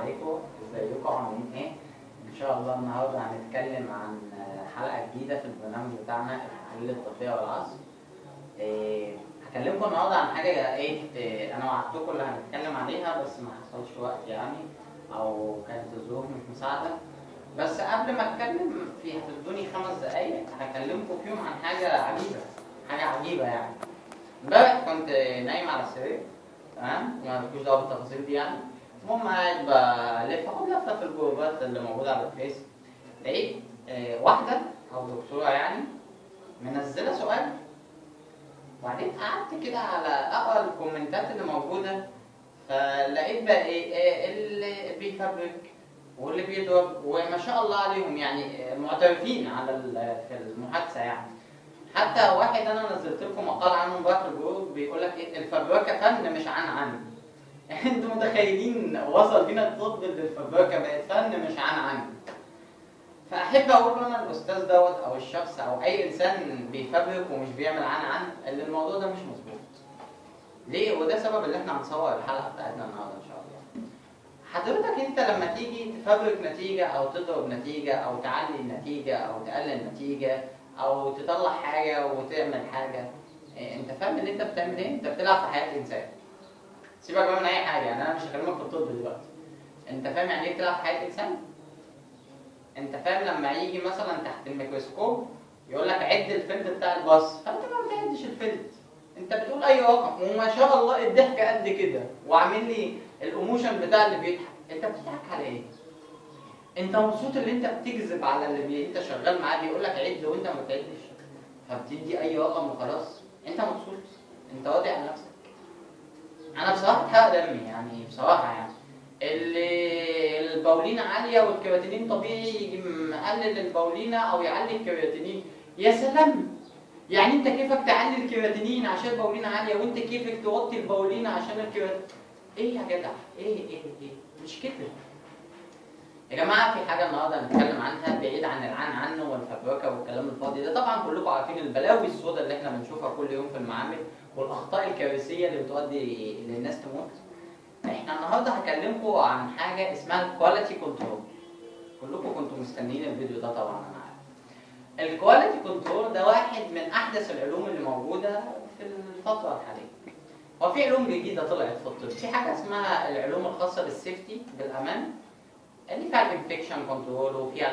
عليكم، ازيكم عاملين ايه؟ ان شاء الله النهارده هنتكلم عن حلقه جديده في البرنامج بتاعنا التحاليل الطبيه والعصر. هكلمكم النهارده عن حاجه انا وعدتكم اللي هنتكلم عليها بس ما حصلش وقت يعني، او كانت الظروف مش مساعده. بس قبل ما اتكلم هتدوني 5 دقايق هكلمكم فيهم عن حاجه عجيبه يعني. امبارح كنت نايم على السرير، تمام؟ مالكوش دعوه بالتفاصيل دي يعني. المهم قاعد باخد لفه في الجروبات اللي موجوده على الفيس، لقيت واحده او دكتوره يعني منزله سؤال، وبعدين قعدت كده على اقرا الكومنتات اللي موجوده، فلقيت بقى اللي بيفبرك واللي بيضرب، وما شاء الله عليهم يعني معترفين على في المحادثه يعني. حتى واحد انا نزلت لكم مقال عنه بقى في الجروب بيقول لك الفبركه فن مش عن انتوا متخيلين وصل بينا الطب للفبركه بقت فن مش عن. فاحب اقول انا الاستاذ دوت او الشخص او اي انسان بيفبرك ومش بيعمل عن اللي الموضوع ده مش مظبوط. ليه؟ وده سبب اللي احنا هنصور الحلقه بتاعتنا النهارده ان شاء الله. حضرتك انت لما تيجي تفبرك نتيجه او تضرب نتيجه او تعلي النتيجه او تقلل نتيجه او تطلع حاجه وتعمل حاجه، انت فاهم اللي انت بتعمل ايه؟ انت بتلعب في حياه انسان. سيبك بقى من اي حاجه، يعني انا مش هكلمك في الطب دلوقتي. انت فاهم يعني ايه بتلعب في حياه انسان؟ انت فاهم لما يجي مثلا تحت الميكروسكوب يقول لك عد الفلت بتاع الباص، فانت ما بتعدش الفلت، انت بتقول اي رقم وما شاء الله الضحكه قد كده وعامل لي الايموشن بتاع اللي بيضحك. انت بتضحك على ايه؟ انت مبسوط اللي انت بتكذب على اللي انت شغال معاه بيقول لك عد وانت ما بتعدش، فبتدي اي رقم وخلاص. انت مبسوط؟ انت واضح على نفسك. انا بصراحه اتحرق دمي يعني، بصراحه يعني اللي البولينه عاليه والكرياتينين طبيعي يجي مقلل البولينه او يعلي الكرياتينين. يا سلام، يعني انت كيفك تعلي الكرياتينين عشان البولينه عاليه وانت كيفك توطي البولينه عشان الكرياتينين؟ ايه يا جدع؟ ايه مش كده يا جماعه. في حاجه النهارده هنتكلم عنها بعيد عن عنه والفبركه والكلام الفاضي ده. طبعا كلكم عارفين البلاوي السوداء اللي احنا بنشوفها كل يوم في المعامل والاخطاء الكارثيه اللي بتؤدي للناس تموت. احنا النهارده هكلمكم عن حاجه اسمها الكواليتي كنترول. كلكم كنتوا مستنيين الفيديو ده طبعا انا عارف. الكواليتي كنترول ده واحد من احدث العلوم اللي موجوده في الفتره الحاليه. هو في علوم جديده طلعت في الطب، في حاجه اسمها العلوم الخاصه بالسيفتي بالامان، اللي فيها الانفكشن كنترول وفيها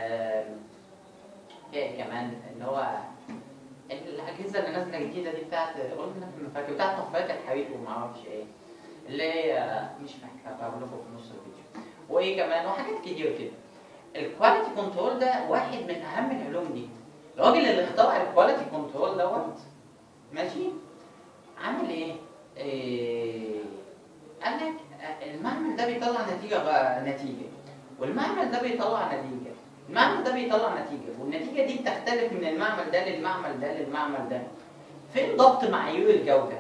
فيها كمان اللي هو الاجهزه اللي نازله جديده دي بتاعت فاكر بتاعت طفايات الحريق وما اعرفش ايه، اللي هي مش فاكر هقول لكم في نص الفيديو. وايه كمان وحاجات كتير كده. الكواليتي كنترول ده واحد من اهم العلوم دي. الراجل اللي اخترع الكواليتي كنترول دوت ماشي عامل ايه؟ قال لك المعمل ده بيطلع نتيجه والمعمل ده بيطلع نتيجه، المعمل ده بيطلع نتيجه والنتيجه دي بتختلف من المعمل ده للمعمل ده للمعمل ده. فين ضبط معايير الجوده؟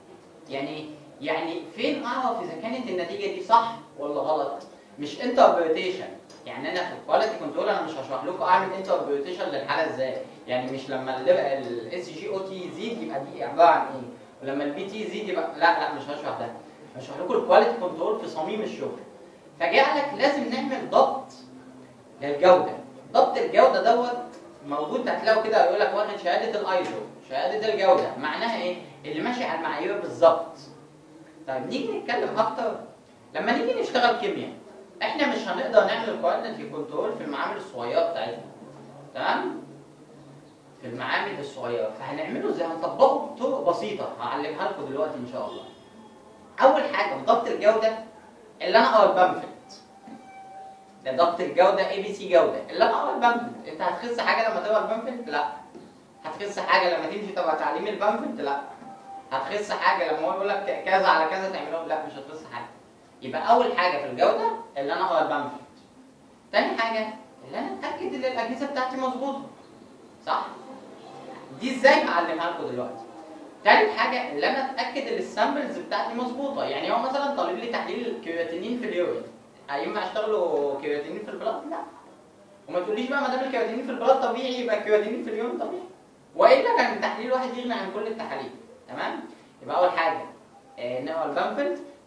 يعني فين اعرف اذا كانت النتيجه دي صح ولا غلط؟ مش انتربريتيشن. يعني انا في الكواليتي كنترول انا مش هشرح لكم اعمل انتربريتيشن للحاله ازاي، يعني مش لما الاس جي او تي يزيد يبقى دي عباره عن ايه، ولما البي تي يزيد يبقى لا مش هشرح ده. هشرح لكم الكواليتي كنترول في صميم الشغل. فجاء لك لازم نعمل ضبط للجوده. ضبط الجوده دوت موجود هتلاقوا كده يقول لك واخد شهاده الايزو، شهاده الجوده. معناها ايه؟ اللي ماشي على المعايير بالظبط. طيب نيجي نتكلم اكتر لما نيجي نشتغل كيمياء. احنا مش هنقدر نعمل كواليتي كنترول في المعامل الصغيره بتاعتنا، تمام؟ في المعامل الصغيره، فهنعمله ازاي؟ هنطبقه بطرق بسيطه هعلمها لكم دلوقتي ان شاء الله. اول حاجه ضبط الجوده اللي انا اقرا البامفلت ده ضبط الجوده اي بي سي جوده اللي انا اقرا البامفلت. انت هتخس حاجه لما تقرا البامفلت؟ لا. هتخس حاجه لما تمشي تبع تعليم البامفلت؟ لا. هتخس حاجه لما هو يقول لك كذا على كذا تعمله؟ لا، مش هتخس حاجه. يبقى اول حاجه في الجوده اللي انا اقرا البامفلت. تاني حاجه اللي انا اتاكد ان الاجهزه بتاعتي مظبوطه، صح؟ دي ازاي هعلمها لكم دلوقتي. تالت حاجه اللي انا اتاكد ان السامبلز بتاعتي مظبوطه. يعني هو مثلا طالب لي تحليل الكرياتينين في اليورين، ينفع اشتغله كرياتينين في البلاد؟ لا. وما تقوليش بقى ما دام الكرياتينين في البلاد طبيعي يبقى الكرياتينين في اليورين طبيعي، والا كان تحليل واحد يغني عن كل التحاليل، تمام؟ يبقى اول حاجه نقرا البامفلت.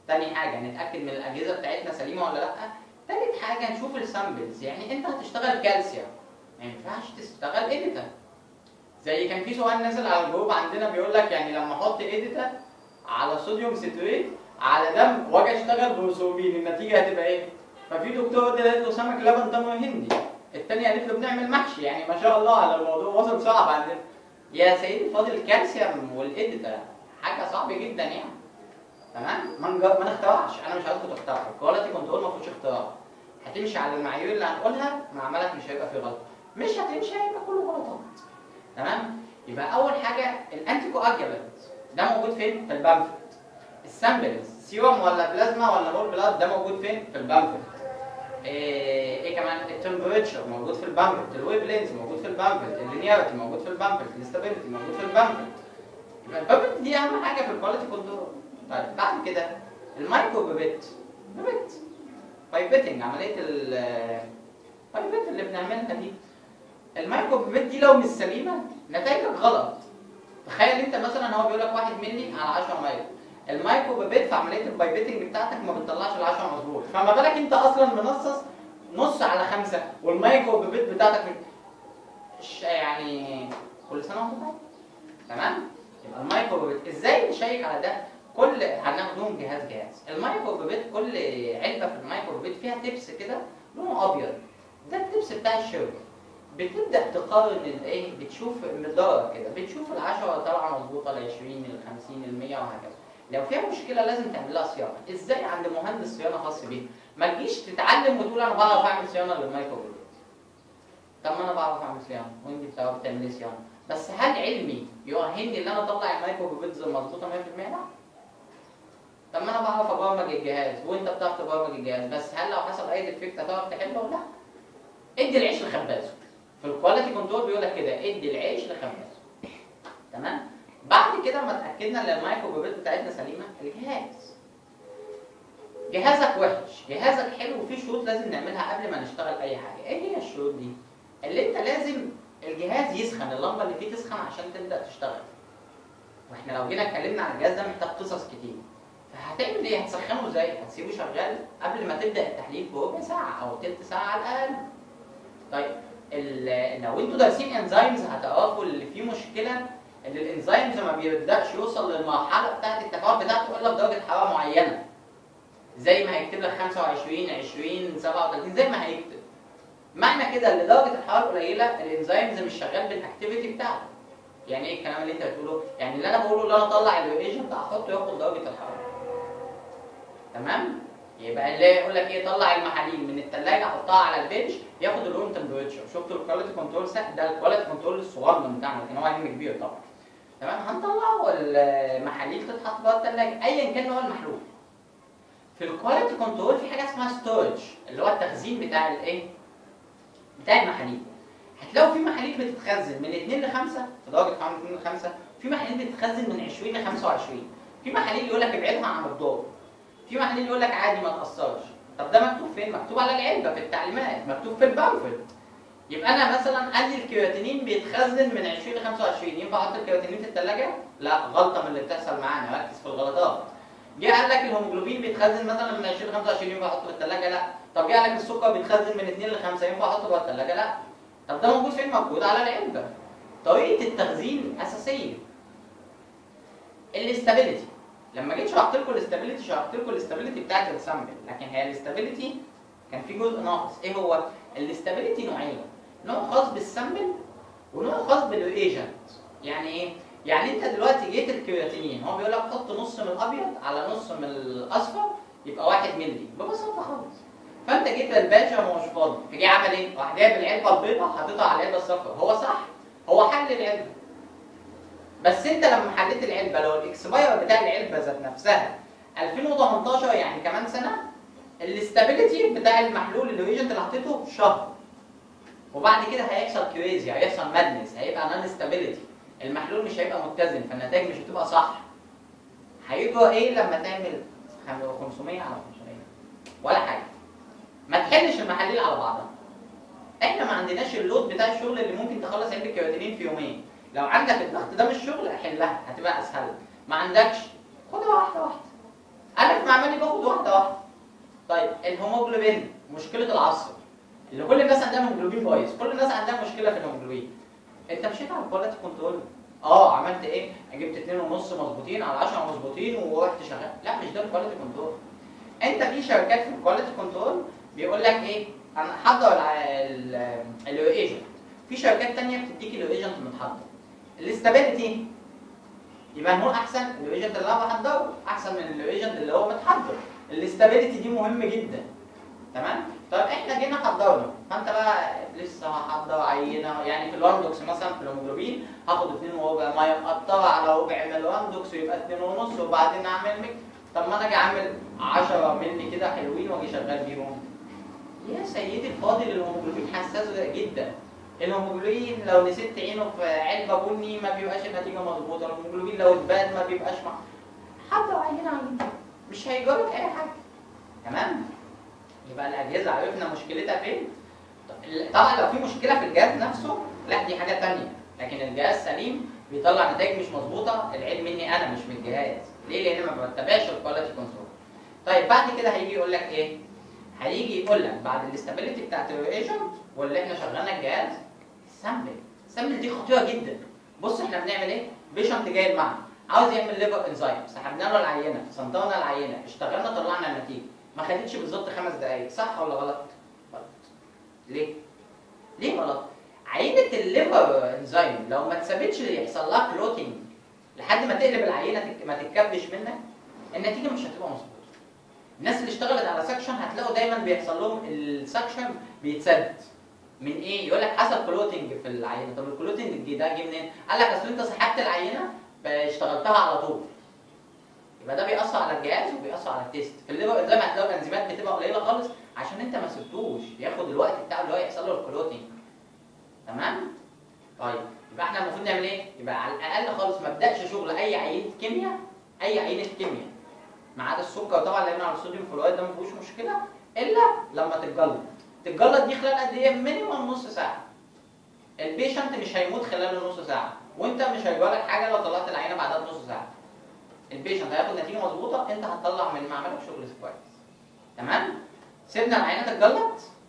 تاني حاجه نتاكد من الاجهزه بتاعتنا سليمه ولا لا. تالت حاجه نشوف السامبلز، يعني انت هتشتغل كالسيوم ما ينفعش تشتغل اديتا. زي كان في سؤال نازل على الجروب عندنا بيقول لك يعني لما احط اديتا على صوديوم ستريت على دم واجي اشتغل بروسوبين النتيجه هتبقى ايه؟ ففي دكتور قالت له سمك لبن تمر هندي، الثانيه قالت له بنعمل محشي، يعني ما شاء الله على الموضوع وصل صعب عندنا. يا سيدي فاضل الكالسيوم والاديتا حاجه صعبه جدا يعني. تمام؟ ما نخترعش، انا مش عايزكم تخترعوا، الكواليتي كنترول ما فيهوش اختراع. هتمشي على المعايير اللي هنقولها معملك مش هيبقى فيه غلط. مش هتمشي هيبقى كله غلطات. تمام؟ يبقى اول حاجه الانتي كواجولانت ده موجود فين؟ في البامفلت. السامبلز سيروم ولا بلازما ولا هول بلاد ده موجود فين؟ في البامفلت. ايه كمان؟ التمبريتشر موجود في البامفلت، الويف لينز موجود في البامفلت، اللينياريتي موجود في البامفلت، الاستابيليتي موجود في البامفلت. يبقى البامفلت دي اهم حاجه في الكواليتي كنترول. طيب بعد كده المايكرو بيبت بايبتنج، عمليه البايبت اللي بنعملها دي. المايكرو بيبت دي لو مش سليمه نتائجك غلط. تخيل انت مثلا هو بيقول لك 1 مللي على 10 مايكرو، المايكرو بيبت في عمليه البايبتنج بتاعتك ما بتطلعش ال 10 مظبوط، فما بالك انت اصلا منصص نص على 5 والمايكرو بيبت بتاعتك يعني كل سنه وانت طيب. تمام؟ يبقى المايكرو بيبت ازاي نشيك على ده؟ هناخدهم جهاز. المايكرو بيبت كل علبه في المايكرو بيبت فيها تبس كده لونه ابيض، ده التبس بتاع الشركه. بتبدا تقارن الايه، بتشوف مقدار كده، بتشوف ال10 طالعه مظبوطه، ال20 ال50 ال100 وهكذا. لو فيها مشكله لازم تعمل لها صيانه. ازاي؟ عند مهندس صيانه خاص بيه. ما تجيش تتعلم وتقول انا بعرف اعمل صيانه للمايكرو بيبت. طب ما انا بعرف اعمل صيانه وانت بتعرفي تعملي صيانه، بس هل علمي يؤهلني ان انا اطلع المايكرو بيبت مظبوطه 100%؟ لا. طب ما انا بعرف ابرمج الجهاز وانت بتعرف تبرمج الجهاز، بس هل لو حصل اي ديفكت هتعرف تحله؟ لا. ادي العيش لخبازه. في الكواليتي كنترول بيقول لك كده، ادي العيش لخبازه. تمام؟ بعد كده ما اتاكدنا ان المايكرو بيبت بتاعتنا سليمه، الجهاز. جهازك وحش، جهازك حلو، وفي شروط لازم نعملها قبل ما نشتغل اي حاجه. ايه هي الشروط دي؟ اللي انت لازم الجهاز يسخن، اللمبه اللي فيه تسخن عشان تبدا تشتغل. واحنا لو جينا اتكلمنا عن الجهاز ده محتاج قصص كتير. فهتعمل ايه؟ هتسخنه ازاي؟ هتسيبه شغال قبل ما تبدا التحليل بربع ساعه او تلت ساعه على الاقل. طيب لو انتوا دارسين انزيمز هتعرفوا اللي فيه مشكله ان الانزيمز ما بيبداش يوصل للمرحله بتاعت التفاعل بتاعته الا بدرجه حراره معينه. زي ما هيكتب لك 25 20 37 زي ما هيكتب. معنى كده ان درجه الحراره قليله الانزيمز مش شغال بالاكتيفيتي بتاعته. يعني ايه الكلام اللي انت بتقوله؟ يعني اللي انا بقوله اللي انا اطلع الريجنت احطه ياخد درجه الحراره. تمام؟ يبقى اللي يقول لك ايه، طلع المحاليل من الثلاجه حطها على البنش ياخد الروم تمبريتشر. شفتوا الكواليتي كنترول ده الكواليتي كنترول الصغنن بتاعنا، لكن هو علم كبير طبعا. تمام؟ هنطلعه المحاليل تتحط جوه الثلاجه ايا كان هو المحلول. في الكواليتي كنترول في حاجه اسمها ستورج اللي هو التخزين بتاع الايه؟ بتاع المحاليل. هتلاقوا في محاليل بتتخزن من 2 ل 5 في درجه حراره 2 ل 5، في محاليل بتتخزن من 20 ل 25، في محاليل يقول لك ابعدها عن الضوء، في محاليل يقول لك عادي ما تاثرش. طب ده مكتوب فين؟ مكتوب على العلبه في التعليمات، مكتوب في البامفلت. يبقى انا مثلا قال لي الكرياتينين بيتخزن من 20 ل 25، ينفع احط الكرياتينين في الثلاجه؟ لا، غلطه من اللي بتحصل معانا، ركز في الغلطات. جه قال لك الهيموجلوبين بيتخزن مثلا من 20 ل 25، ينفع احطه في الثلاجه؟ لا. طب جه قال لك السكر بيتخزن من 2 ل 5، ينفع احطه جوه الثلاجه؟ لا. طب ده موجود فين؟ موجود على العلبه. طريقه التخزين اساسيه. الاستابيليتي، لما جيت شرحت لكم الاستابيليتي شرحت لكم الاستابيليتي بتاعت السامبل، لكن هي الاستابيليتي كان في جزء ناقص. ايه هو؟ الاستابيليتي نوعين، نوع خاص بالسامبل ونوع خاص بالايجنت. يعني ايه؟ يعني انت دلوقتي جيت الكرياتينين هو بيقول لك حط نص من الابيض على نص من الاصفر يبقى 1 مللي ببساطه خالص. فانت جيت للباشا وهو مش فاضي، فجي عمل ايه؟ راح جايب العلبه البيضاء حاططها على العلبه الصفراء. هو صح، هو حل العلبه، بس انت لما حليت العلبه لو الاكسباير بتاع العلبه ذات نفسها 2018 يعني كمان سنه، الاستابيليتي بتاع المحلول الريجنت اللي حطيته شهر، وبعد كده هيحصل كريزي، هيحصل مادنس، هيبقى نون ستابيليتي، المحلول مش هيبقى متزن، فالنتائج مش هتبقى صح. هيبقى ايه لما تعمل 500 على 500 ولا حاجه؟ ما تحلش المحاليل على بعضها. احنا ما عندناش اللود بتاع الشغل اللي ممكن تخلص علبه كرياتينين في يومين. لو عندك الضغط ده من الشغل احلها هتبقى اسهل، ما عندكش خدها واحده واحده. انا في الالجوريثم عمال باخد واحده واحده. طيب الهيموجلوبين، مشكله العصر اللي كل الناس عندها هيموجلوبين بايظ، كل الناس عندها مشكله في الهيموجلوبين. انت مشيت على الكواليتي كنترول، عملت ايه؟ جبت 2.5 مظبوطين على 10 مظبوطين ورحت شغال. لا، مش ده الكواليتي كنترول. انت في شركات في الكواليتي كنترول بيقول لك ايه؟ انا حضر الايجنت. في شركات ثانيه بتديك الايجنت متحضر. الاستابيليتي يبقى هو احسن، الايجنت اللي انا بحضره احسن من الايجنت اللي هو متحضر. الاستابيليتي دي مهم جدا. تمام؟ طيب احنا جينا حضرنا، فانت بقى لسه هحضر عينه، يعني في الواندوكس مثلا في الهيموجلوبين هاخد 2 وربع ميه مقطره على ربع من الواندوكس ويبقى 2.5 وبعدين اعمل ميك. طب ما انا اجي اعمل 10 مللي كده حلوين واجي شغال بيهم. يا سيدي الفاضل الهيموجلوبين حساس جدا. الهيموجلوبين لو نسيت تعينه في علبه بني ما بيبقاش النتيجه مظبوطه، الهيموجلوبين لو اتبات ما بيبقاش حضر عينه مش هيجرب اي حاجه. تمام؟ يبقى الاجهزه عرفنا مشكلتها فين. طبعا لو في مشكله في الجهاز نفسه لا دي حاجه ثانيه، لكن الجهاز سليم بيطلع نتائج مش مظبوطه، العيب مني انا مش من الجهاز. ليه؟ لان ما بتبعش الكواليتي كنترول. طيب بعد كده هيجي يقول لك ايه؟ هيجي يقول لك بعد الاستابيليتي بتاعت الايجنت واللي احنا شغلنا الجهاز، سامبل. سامبل دي خطيره جدا. بص احنا بنعمل ايه؟ بيشنت جاي معنا عاوز يعمل ليفر انزايم، سحبنا له العينه، صنطرنا العينه، اشتغلنا طلعنا النتيجه، ما خدتش بالظبط 5 دقائق، صح ولا غلط؟ غلط. ليه؟ ليه غلط؟ عينه الليفر انزيم لو ما اتثبتش يحصل لها كلوتنج لحد ما تقلب العينه ما تتكبش منك، النتيجه مش هتبقى مظبوطه. الناس اللي اشتغلت على سكشن هتلاقوا دايما بيحصل لهم السكشن بيتسد. من ايه؟ يقول لك حصل كلوتنج في العينه. طب الكلوتنج ده جه منين؟ قال لك اصل انت سحبت العينه اشتغلتها على طول. يبقى ده بيأثر على الجهاز وبيأثر على التيست. في الليفر انزيم هتلاقوا الانزيمات بتبقى قليله خالص عشان انت ما سبتوش ياخد الوقت بتاعه اللي هو يحصل له الكلوتنج. تمام؟ طيب يبقى احنا المفروض نعمل ايه؟ يبقى على الاقل خالص ما ابداش شغل اي عينه كيمياء، اي عينه كيمياء ما عدا السكر طبعا لان على الصوديوم فلورايد ده ما فيهوش مشكله الا لما تتجلط. تتجلط دي خلال قد ايه؟ مينيمم نص ساعه. البيشنت مش هيموت خلال النص ساعه، وانت مش هيجرالك حاجه لو طلعت العينه بعدها بنص ساعه. البيشنت هياخد نتيجه مظبوطه، انت هتطلع من معملك شغل كويس. تمام؟ سيبنا العينه تتجلط،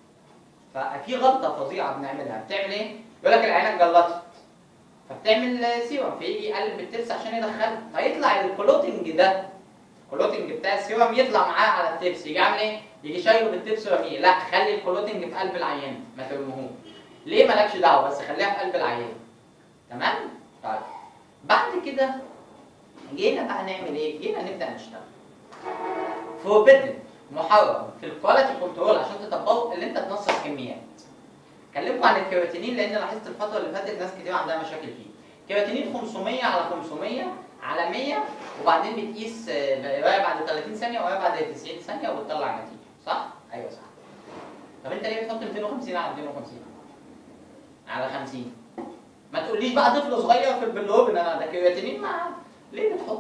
ففي غلطه فظيعه بنعملها. بتعمل ايه؟ يقول لك العينه اتجلطت فبتعمل سيرم، فيجي يقلب بالتبس عشان يدخلها، فيطلع الكلوتنج ده، الكلوتنج بتاع السيرم يطلع معاه على التبس، يجي عامل ايه؟ يجي شايله بالتبس ورميه. لا، خلي الكلوتنج في قلب العينه ما ترميهوش. ليه؟ مالكش دعوه، بس خليها في قلب العينه. تمام؟ طيب بعد كده جينا بقى نعمل ايه؟ جينا نبدا نشتغل. فوربيدن، محرم في الكواليتي كنترول عشان تطبقه اللي انت تنصص كميات. كلمكم عن الكيراتينين لان لاحظت الفتره اللي فاتت ناس كتير عندها مشاكل فيه. كيراتينين 500 على 500 على 100 وبعدين بتقيس قرايه بعد 30 ثانيه وقرايه بعد 90 ثانيه وبتطلع نتيجه، صح؟ ايوه صح. طب انت ليه بتحط 250 على 250 على 50؟ ما تقوليش بقى طفل صغير في البلوبن انا ده كيراتينين ليه بتحط؟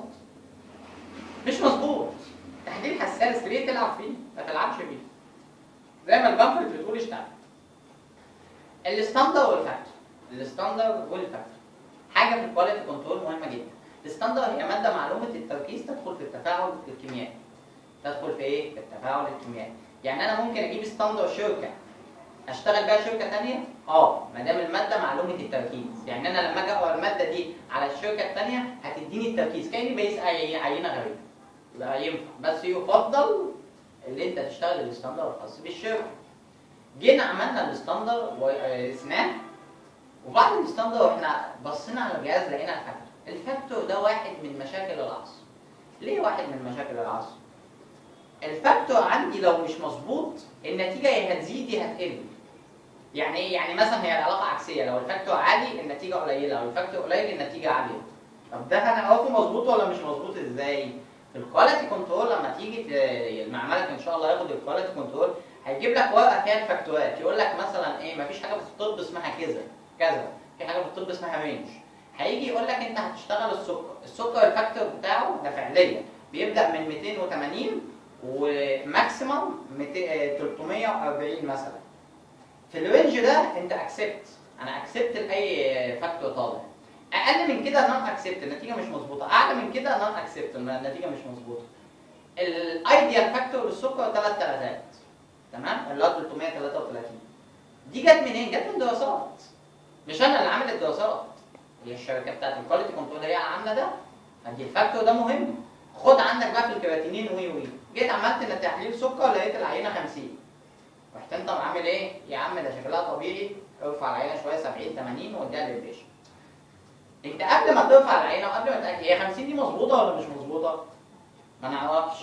مش مظبوط. تحليل حساس ليه تلعب فيه؟ ما تلعبش فيه. زي ما البامفلت بتقول اشتغل. الستاندر والفاكتور. الستاندر والفاكتور حاجه في الكواليتي كنترول مهمه جدا. الستاندر هي ماده معلومه التركيز تدخل في التفاعل الكيميائي. تدخل في ايه؟ في التفاعل الكيميائي. يعني انا ممكن اجيب ستاندر شركه اشتغل بيها شركه ثانيه؟ ما دام الماده معلومه التركيز، يعني انا لما اجي اقرا الماده دي على الشركه الثانيه هتديني التركيز كاني بقيس عينه غريبه. يبقى ينفع، بس يفضل اللي انت تشتغل الستاندر الخاص بالشركه. جينا عملنا الستاندر وقسناه، وبعد الستاندر احنا بصينا على الجهاز لقينا الفاكتور. الفاكتور ده واحد من مشاكل العصر. ليه واحد من مشاكل العصر؟ الفاكتور عندي لو مش مظبوط النتيجه يا هتزيد يا هتقل. يعني ايه؟ يعني مثلا هي العلاقه عكسيه، لو الفاكتور عالي النتيجه قليله، لو الفاكتور قليل النتيجه عاليه. طب ده هنعرفه مظبوط ولا مش مظبوط ازاي؟ في الكواليتي كنترول لما تيجي معملك ان شاء الله ياخد الكواليتي كنترول هيجيب لك ورقه فيها الفاكتورات، يقول لك مثلا ايه؟ مفيش حاجه في الطب اسمها كذا كذا، في حاجه في الطب اسمها رينج. هيجي يقول لك انت هتشتغل السكر الفاكتور بتاعه ده فعليا بيبدا من 280 وماكسيمم 340 مثلا. في الرينج ده انت اكسبت، انا اكسبت لاي فاكتور طالع. اقل من كده نون اكسبت النتيجه مش مظبوطه، اعلى من كده نون اكسبت النتيجه مش مظبوطه. الايديال فاكتور للسكر 3 تمام، اللي هو 333. دي جت منين؟ جت من دراسات، مش انا اللي عامل الدراسات، هي الشركه بتاعت الكواليتي كنترول هي اللي عامله ده. فدي الفاكتور ده مهم. خد عندك بقى في الكرياتينين وي جيت عملت تحليل سكر لقيت العينه 50، رحت انت عامل ايه؟ يا عم ده شكلها طبيعي، ارفع العينه شويه 70 80 واديها للبيشنت. انت قبل ما ترفع العينه وقبل ما تاكد هي 50 دي مظبوطه ولا مش مظبوطه؟ ما نعرفش.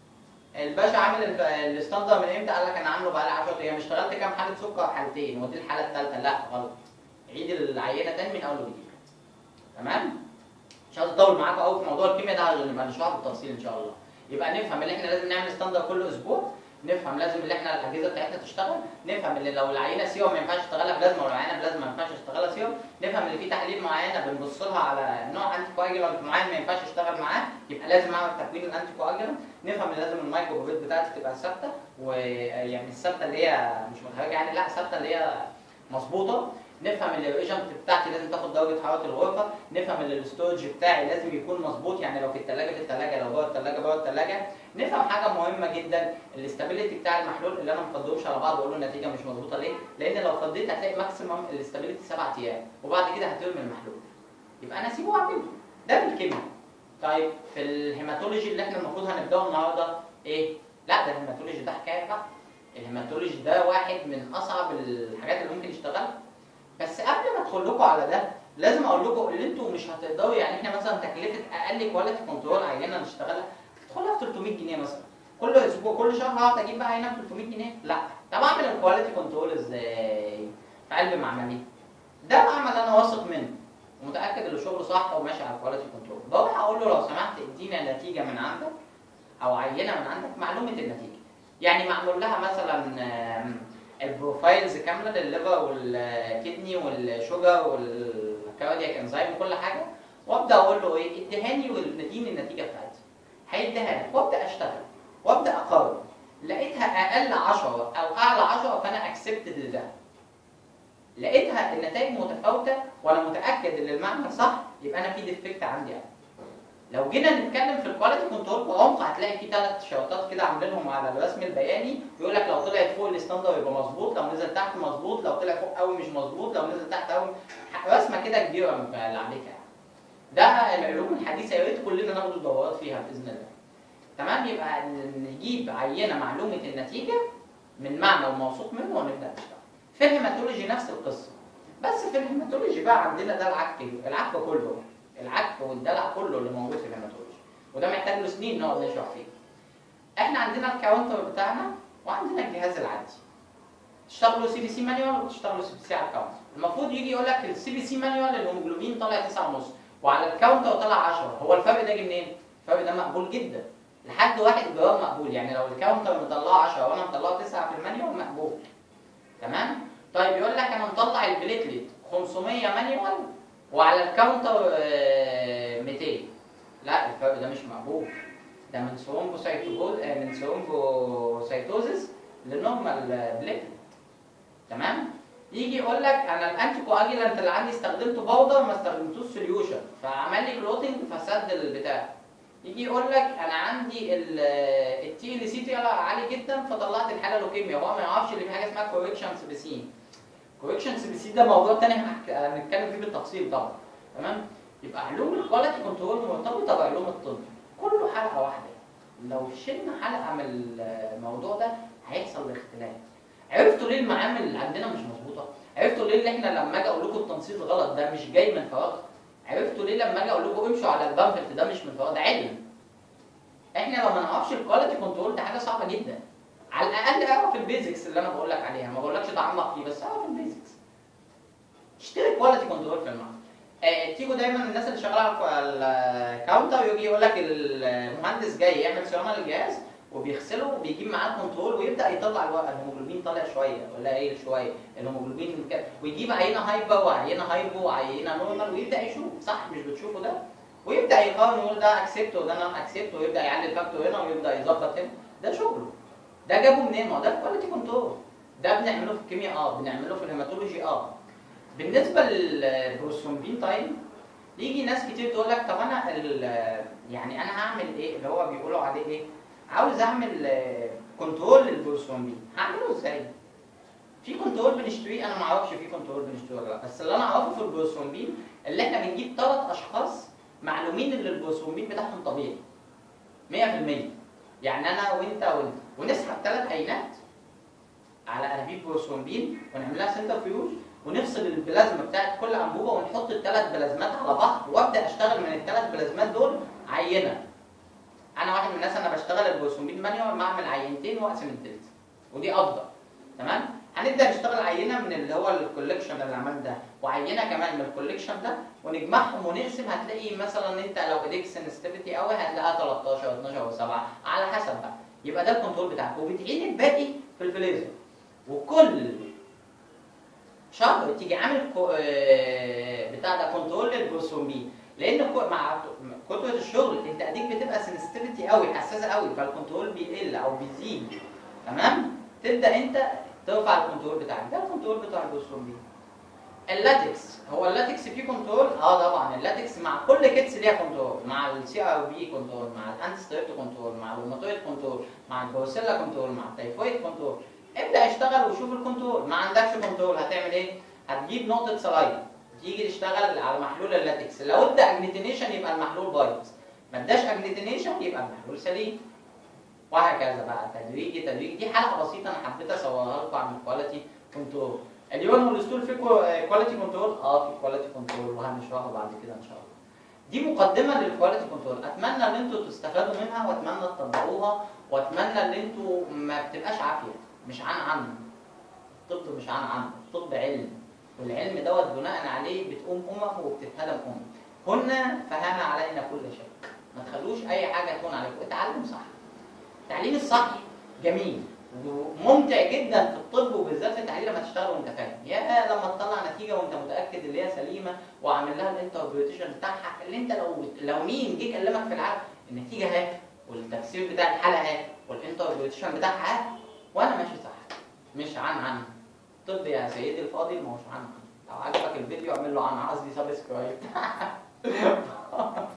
الباشا عامل الستاندر من امتى؟ قال لك انا عامله بقالي 10 ايام، اشتغلت كام حاله سكر؟ حالتين، ودي الحاله الثالثه. لا غلط، عيد العينه تاني من اول وجديد. تمام؟ مش عايز اطول معاكم قوي في موضوع الكيمياء ده، نبقى نشرحه بالتفصيل ان شاء الله. يبقى نفهم ان احنا لازم نعمل ستاندر كل اسبوع، نفهم لازم ان احنا الاجهزه بتاعتنا تشتغل، نفهم ان لو العينه سيوم ما ينفعش تشتغلها بلازما ولو العينه بلازما ما ينفعش تشتغلها سيوم، نفهم ان في تحاليل معينه بنبص لها على نوع انتي كواجولانت معين ما ينفعش اشتغل معاه، يبقى لازم اعمل تكوين الانتي كواجولانت، نفهم ان لازم الميكروبيت بتاعتي تبقى ثابته، ويعني الثابته اللي هي مش متهيئه يعني، لا ثابته اللي هي مظبوطه، نفهم ان الايجنت بتاعتي لازم تاخد درجه حراره الغرفه، نفهم ان الاستورج بتاعي لازم يكون مظبوط، يعني لو في الثلاجه في الثلاجه، لو جوه الثلاجه جوه الثلاجه، نفهم حاجه مهمه جدا الاستابيليتي بتاع المحلول اللي انا ما بفضلوش على بعض واقول له النتيجه مش مظبوطه ليه؟ لان لو فضيت هتلاقي ماكسيمم الاستابيليتي 7 ايام وبعد كده هترمي المحلول. يبقى انا اسيبه واعمله. ده في الكيمياء. طيب في الهيماتولوجي اللي احنا المفروض هنبداه النهارده ايه؟ لا ده الهيماتولوجي ده حكايه بقى. الهيماتولوجي ده واحد من اصعب الحاجات اللي ممكن يشتغلها. بس قبل ما ادخل لكم على ده لازم اقول لكم اللي انتوا مش هتقدروا، يعني احنا مثلا تكلفه اقل كواليتي كنترول عينه نشتغلها تدخلها في 300 جنيه مثلا. كل اسبوع كل شهر هقعد اجيب بقى عينه ب 300 جنيه؟ لا. طب اعمل الكواليتي كنترول ازاي؟ في قلب معملي. ده معمل انا واثق منه ومتاكد ان شغله صح وماشي على الكواليتي كنترول. بروح اقول له لو سمحت ادينا نتيجه من عندك او عينه من عندك معلومه النتيجه. يعني معمول لها مثلا البروفايلز كامله للليفر والكدني والشوجر والكاردياك انزيم وكل حاجه، وابدا اقول له ايه؟ اديهاني واديني النتيجه بتاعتها. هيديها لك وابدا اشتغل وابدا اقارن. لقيتها اقل 10 او اعلى 10 فانا اكسبتد لده. لقيتها النتائج متفاوته وانا متاكد ان المعمل صح يبقى انا في ديفكت عندي يعني. لو جينا نتكلم في الكواليتي كنترول بعمق هتلاقي في 3 شرطات كده عاملينهم على الرسم البياني، يقول لك لو طلعت فوق الستاندر يبقى مظبوط، لو نزل تحت مظبوط، لو طلع فوق قوي مش مظبوط، لو نزل تحت قوي. رسمه كده كبيره اللي عليك يعني. ده العلوم الحديثه يا ريت كلنا ناخد دورات فيها باذن الله. تمام؟ يبقى نجيب عينه معلومه النتيجه من معمل موثوق منه ونبدا نشتغل. في الهيماتولوجي نفس القصه. بس في الهيماتولوجي بقى عندنا ده العك كله. العك والدلع كله اللي موجود في الهيماتولوجي، وده محتاج له سنين نقعد نشرح فيه. احنا عندنا الكاونتر بتاعنا وعندنا الجهاز العادي. تشتغلوا سي بي سي مانيوال وتشتغلوا سي بي سي على الكاونتر. المفروض يجي يقول لك السي بي سي مانيوال الهيموجلوبين طالع 9.5 وعلى الكاونتر طالع 10. هو الفرق ده جه منين؟ الفرق ده مقبول جدا. لحد 1 جرام مقبول، يعني لو الكاونتر مطلعه 10 وانا مطلعه 9 في المانيوال مقبول. تمام؟ طيب يقول لك انا مطلع البليتليت 500 مانيوال وعلى الكاونتر 200. لا الفرق ده مش مقبول. ده من ثرومبوسايتوزيس لنورمال بليتلت. تمام؟ يجي يقول لك انا الانتي كواجيلانت اللي عندي استخدمته باودر ما استخدمتوش سوليوشن فعمل لي كلوتنج فسد البتاع. يجي يقول لك انا عندي التي ال سي طلع عالي جدا فطلعت الحاله لوكيميا، هو ما يعرفش ان في حاجه اسمها كوركشن سبيسين. كوركشن سبيسين ده موضوع ثاني هنتكلم فيه بالتفصيل طبعا. تمام؟ يبقى علوم الكواليتي كنترول مرتبطه بعلوم الطب. كله حلقه واحده. لو شلنا حلقه من الموضوع ده هيحصل اختلاف. عرفتوا ليه المعامل اللي عندنا مش مظبوطه؟ عرفتوا ليه اللي احنا لما اجي اقول لكم التنسيق غلط ده مش جاي من فراغ؟ عرفتوا ليه لما اجي اقول لكم امشوا على البامفلت ده مش من فراغ؟ ده علم. احنا لو ما نعرفش الكواليتي كنترول ده حاجه صعبه جدا. على الاقل اعرف البيزكس اللي انا بقول لك عليها، ما بقولكش تعمق فيه بس اعرف البيزكس. اشتري كواليتي كنترول في المعمل. تيجوا دايما الناس اللي شغاله على الكاونتر يجي يقول لك المهندس جاي يعمل صيانه للجهاز وبيغسله وبيجيب معاه الكنترول ويبدا يطلع الورقه الهيموجلوبين طالع شويه ولا قليل شويه، الهيموجلوبين ويجيب عينه هايبر وعينه هايبو وعينه نورمال ويبدا يشوف صح مش بتشوفوا ده؟ ويبدا يقارن ويقول ده اكسبت وده نون اكسبت ويبدا يعلي الفاكتور هنا ويبدا يظبط هنا. ده شغله. ده جابه منين؟ ما هو ده الكواليتي كنترول. ده بنعمله في الكيمياء بنعمله في الهيماتولوجي بالنسبه للبروثرومبين تايم يجي ناس كتير تقول لك طب انا يعني انا هعمل ايه اللي هو بيقولوا عليه ايه؟ عاوز اعمل كنترول للبروثرومبين، هعمله ازاي؟ في كنترول بنشتريه، انا ما اعرفش في كنترول بنشتريه ولا لا، بس اللي انا اعرفه في البروثرومبين اللي احنا بنجيب 3 اشخاص معلومين ان البروثرومبين بتاعهم طبيعي 100%، يعني انا وانت ونسحب 3 عينات على انابيب بروثرومبين ونعمل لها سنترفيوج ونفصل البلازما بتاعت كل انبوبه ونحط ال3 بلازمات على بعض وابدا اشتغل من ال3 بلازمات دول عينه. انا واحد من الناس انا بشتغل البروثرومبين مانيوال، بعمل عينتين واقسم التلت ودي افضل. تمام؟ هنبدا نشتغل عينه من اللي هو الكوليكشن اللي عمل ده وعينه كمان من الكوليكشن ده ونجمعهم ونقسم، هتلاقي مثلا انت لو ايديك سنسيتيفيتي قوي هتلاقيها 13 12 و7 على حسب بقى. يبقى ده الكنترول بتاعك وبتعين الباقي في الفليزر. وكل شهر تيجي عامل بتاع ده كنترول للبروثرومبين، لان مع كتره الشغل انت اديك بتبقى سنسيتيفيتي قوي حساسه قوي فالكنترول بيقل او بيزيد. تمام؟ تبدا انت ترفع الكنترول بتاعك. ده الكنترول بتاع البروثرومبين. اللاتكس، هو اللاتكس فيه كنترول؟ طبعا اللاتكس مع كل كيتس ليها كنترول، مع السي ار بي كنترول، مع الانتي ستريبت كنترول، مع الروماتويد كنترول، مع البروسيلا كنترول، مع التيفويد كنترول. ابدا اشتغل وشوف الكنترول. ما عندكش كنترول هتعمل ايه؟ هتجيب نقطه سلايد تيجي تشتغل على محلول اللاتكس. لو ادى اجنيتينيشن يبقى المحلول بايظ، ما اداش اجنيتينيشن يبقى المحلول سليم، وهكذا بقى تدريجي تدريجي. دي حلقه بسيطه انا حبيت اصورها لكم عن الكواليتي كنترول. اليورين والستول في كواليتي كنترول؟ في كواليتي كنترول وهنشرحه بعد كده ان شاء الله. دي مقدمه للكواليتي كنترول، اتمنى ان انتوا تستفادوا منها واتمنى تطبقوها واتمنى ان انتوا ما بتبقاش عافيه، مش عن الطب مش عن الطب علم، والعلم دوت بناء عليه بتقوم وبتتهدم كنا فهان علينا كل شيء. ما تخلوش اي حاجه تهون عليكم، اتعلم صح. التعليم الصح جميل وممتع جدا في الطب وبالذات في التحليل لما تشتغل وانت فاهم. يا لما تطلع نتيجه وانت متاكد ان هي سليمه وعامل لها الانتربريتيشن بتاعها اللي انت لو مين جه كلمك في العالم النتيجه اهي والتفسير بتاع الحاله اهي والانتربريتيشن بتاعها اهي وانا ماشي صح. مش عن طب يا سيدي الفاضل، ما هوش عن. لو عجبك الفيديو اعمل له قصدي سبسكرايب.